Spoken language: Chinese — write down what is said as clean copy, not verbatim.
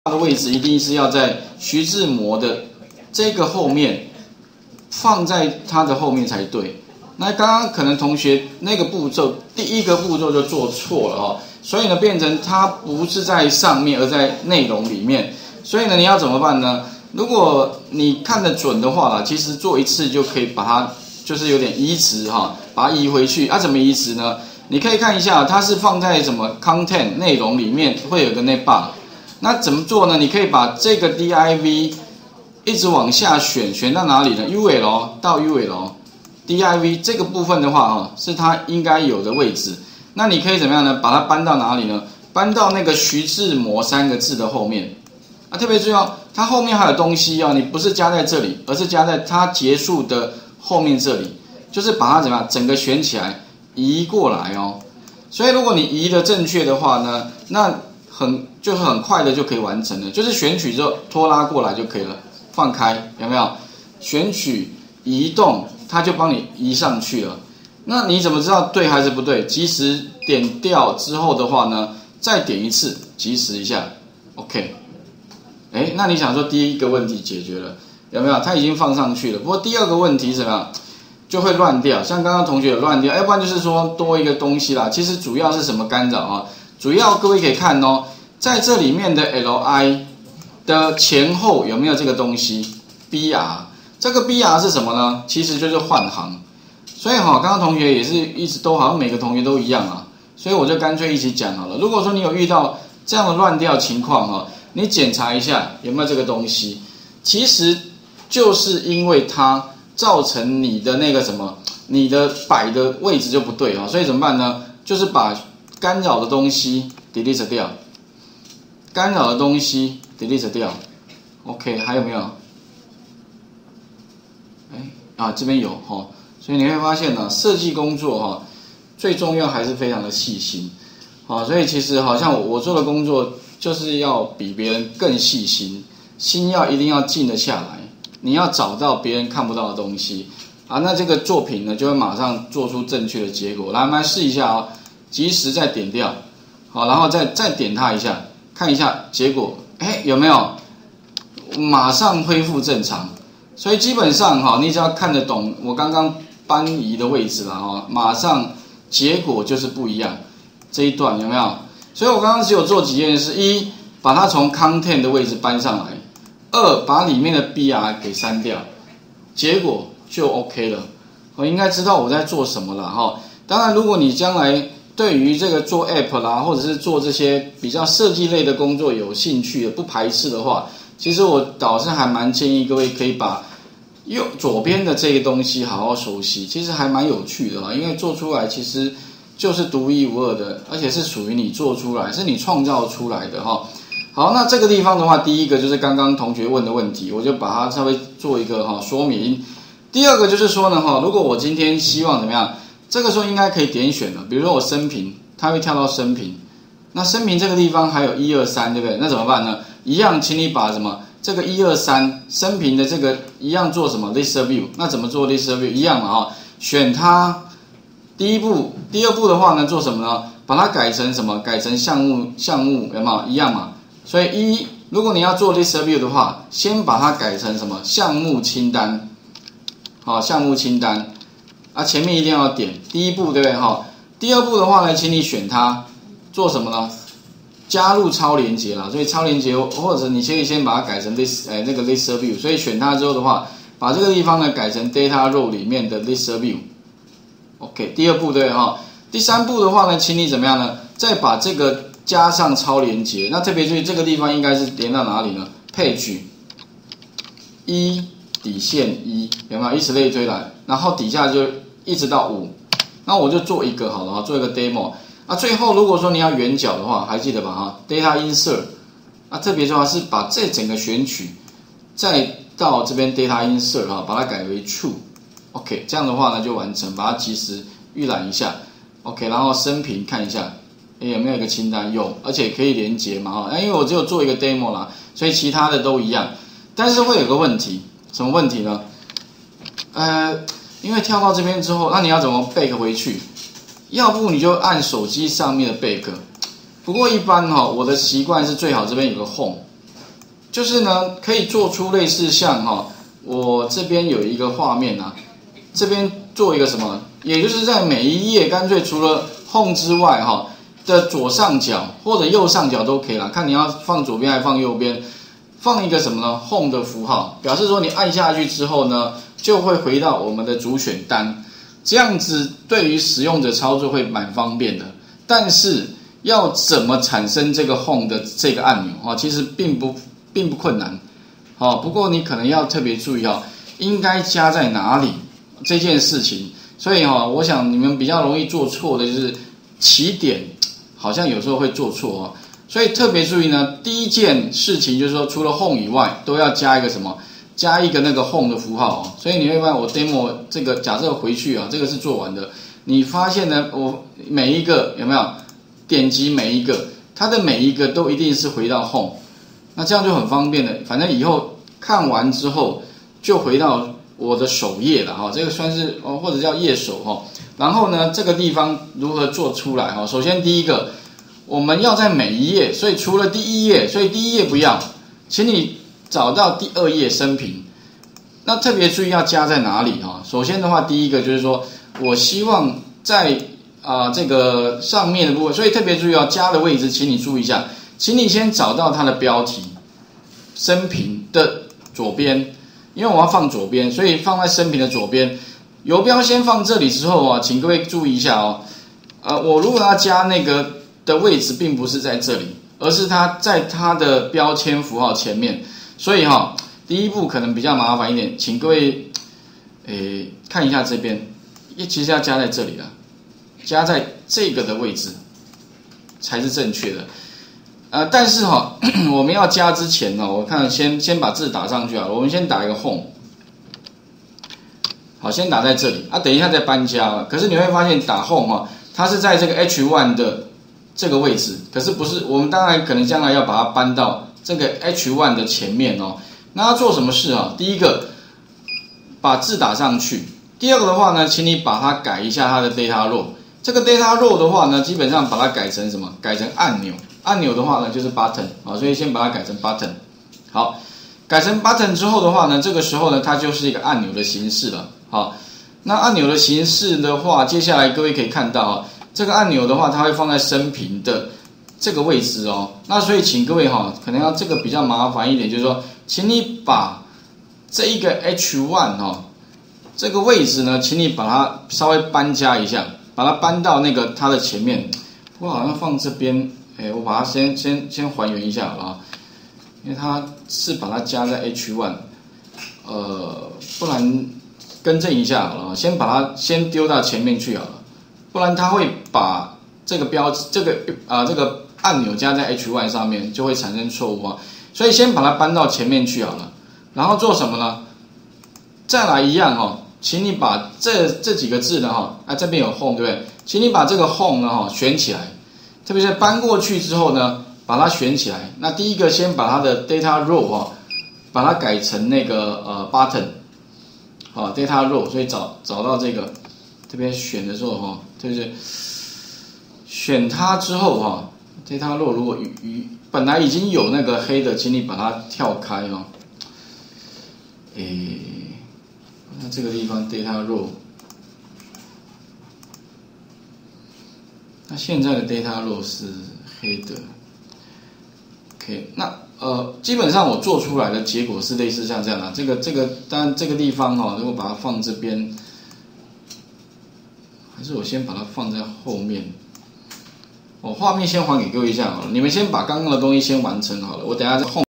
它的位置一定是要在徐志摩的这个后面，放在它的后面才对。那刚刚可能同学那个步骤，第一个步骤就做错了哦，所以呢变成它不是在上面，而在内容里面。所以呢你要怎么办呢？如果你看得准的话啦，其实做一次就可以把它就是有点移植哈，把它移回去。怎么移植呢？你可以看一下，它是放在什么 content 内容里面会有个那 bar。那怎么做呢？你可以把这个 div 一直往下选，选到哪里呢 ？UL 到 UL，div 这个部分的话是它应该有的位置。那你可以怎么样呢？把它搬到哪里呢？搬到那个徐志摩3个字的后面。特别注意哦，它后面还有东西哦，你不是加在这里，而是加在它结束的后面这里，就是把它怎么样整个选起来移过来哦。所以如果你移的正确的话呢，那就是很快的就可以完成了，就是选取之后拖拉过来就可以了，放开有没有？选取移动，它就帮你移上去了。那你怎么知道对还是不对？即时点掉之后的话呢，再点一次，即时一下 ，OK。那你想说第一个问题解决了，有没有？它已经放上去了。不过第二个问题怎么样？就会乱掉，像刚刚同学有乱掉，要不然就是说多一个东西啦。其实主要是什么干扰啊？主要各位可以看哦，在这里面的 li 的前后有没有这个东西 br？ 这个 br 是什么呢？其实就是换行。所以刚刚同学也是一直都好像每个同学都一样啊，所以我就干脆一起讲好了。如果说你有遇到这样的乱掉情况你检查一下有没有这个东西，其实就是因为它造成你的那个什么，你的摆的位置就不对所以怎么办呢？就是把干扰的东西 delete 掉，干扰的东西 delete 掉 ，OK， 还有没有？这边有所以你会发现呢，设计工作最重要还是非常的细心所以其实好像我做的工作就是要比别人更细心，心一定要静得下来，你要找到别人看不到的东西那这个作品呢就会马上做出正确的结果。来，我们来试一下即时再点掉，然后再点它一下，看一下结果，有没有马上恢复正常？所以基本上你只要看得懂我刚刚搬移的位置了马上结果就是不一样。这一段有没有？所以我刚刚只有做几件事：一，把它从 content 的位置搬上来；二，把里面的 br 给删掉，结果就 OK 了。我应该知道我在做什么了当然，如果你将来对于这个做 app 啦，或者是做这些比较设计类的工作有兴趣的、不排斥的话，其实我导师还蛮建议各位可以把左边的这个东西好好熟悉，其实还蛮有趣的因为做出来其实就是独一无二的，而且是属于你做出来，是你创造出来的好，那这个地方的话，第一个就是刚刚同学问的问题，我就把它稍微做一个说明。第二个就是说呢如果我今天希望怎么样，这个时候应该可以点选了，比如说我生平，它会跳到生平，那生平这个地方还有1、2、3，对不对？那怎么办呢？一样，请你把什么这个1、2、3生平的这个一样做什么 list view？ 那怎么做 list view？ 一样嘛选它。第一步，第二步的话呢，做什么呢？把它改成什么？改成项目有没有一样嘛？所以如果你要做 list view 的话，先把它改成什么？项目清单。项目清单前面一定要点第一步，对不对第二步的话呢，请你选它做什么呢？加入超连结啦，所以超连结或者你可以先把它改成那个 list view， 所以选它之后的话，把这个地方呢改成 data row 里面的 list view。OK， 第二步对第三步的话呢，请你怎么样呢？再把这个加上超连结，那特别注意这个地方应该是连到哪里呢 ？Page 1底线1有没有？以此类推来，然后底下就一直到5，那我就做一个好了做一个 demo。最后如果说你要圆角的话，还记得吧？Data insert， 特别重要是把这整个选取，再到这边 Data insert 把它改为 true。OK， 这样的话呢就完成，把它及时预览一下。OK， 然后生平看一下，有没有一个清单？有，而且可以连结嘛因为我只有做一个 demo 啦，所以其他的都一样。但是会有个问题，什么问题呢？因为跳到这边之后，那你要怎么 back 回去？要不你就按手机上面的 back。不过一般我的习惯是最好这边有个 home， 就是呢，可以做出类似像我这边有一个画面啊，这边做一个什么，也就是在每一页，干脆除了 Home 之外的左上角或者右上角都可以啦，看你要放左边还是放右边，放一个什么呢 ？Home 的符号，表示说你按下去之后呢，就会回到我们的主选单，这样子对于使用者操作会蛮方便的。但是要怎么产生这个 Home 的这个按钮其实并不困难，不过你可能要特别注意应该加在哪里这件事情。所以我想你们比较容易做错的就是起点，好像有时候会做错所以特别注意呢，第一件事情就是说，除了 Home 以外，都要加一个什么？加一个那个 Home 的符号所以你会发现我 demo 这个假设回去这个是做完的，你发现呢，我每一个有没有点击每一个，它的每一个都一定是回到 Home， 那这样就很方便了。反正以后看完之后就回到我的首页了这个算是或者叫页首然后呢，这个地方如何做出来首先第一个，我们要在每一页，所以除了第一页，所以第一页不要，请你找到第二页生平。那特别注意要加在哪里首先的话，第一个就是说我希望在这个上面的部分，所以特别注意加的位置，请你注意一下，请你先找到它的标题生平的左边，因为我要放左边，所以放在生平的左边。游标先放这里之后请各位注意一下我如果要加那个的位置，并不是在这里，而是它在它的标签符号前面，所以第一步可能比较麻烦一点，请各位看一下这边，其实要加在这里了，加在这个的位置才是正确的。但是我们要加之前我看先把字打上去我们先打一个 Home。好，先打在这里等一下再搬家可是你会发现打 Home它是在这个 H1 的这个位置，可是不是，我们当然可能将来要把它搬到这个 H1 的前面那要做什么事第一个，把字打上去。第二个的话呢，请你把它改一下它的 data row。这个 data row 的话呢，基本上把它改成什么？改成按钮。按钮的话呢，就是 button 所以先把它改成 button。好，改成 button 之后的话呢，这个时候呢，它就是一个按钮的形式了。好，那按钮的形式的话，接下来各位可以看到这个按钮的话，它会放在生平的这个位置那所以请各位可能要这个比较麻烦一点，就是说，请你把这一个 H1 这个位置呢，请你把它稍微搬加一下，把它搬到那个它的前面。不过好像放这边，我把它先还原一下好了因为它是把它加在 H1，不然更正一下好了，先把它先丢到前面去好了，不然它会把这个这个按钮加在 H1 上面，就会产生错误所以先把它搬到前面去好了，然后做什么呢？再来一样请你把这几个字呢这边有 Home 对不对？请你把这个 Home 呢选起来，特别是搬过去之后呢，把它选起来。那第一个先把它的 data row 把它改成那个button data row， 所以找到这个这边选的时候就是选它之后data row 如果本来已经有那个黑的，请你把它跳开那这个地方 data row， 那现在的 data row 是黑的 ，OK， 那基本上我做出来的结果是类似像这样的，这个当然这个地方如果把它放这边，还是我先把它放在后面。画面先还给各位一下好了，你们先把刚刚的东西先完成好了，我等一下再